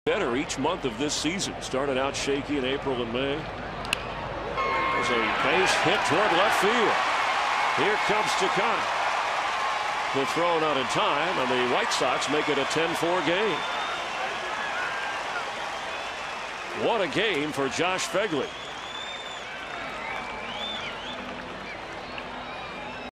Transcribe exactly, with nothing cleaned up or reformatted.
better each month of this season. Started out shaky in April and May. There's a base hit toward left field. Here comes Tekotte. The throw not in time, and the White Sox make it a ten four game. What a game for Josh Phegley.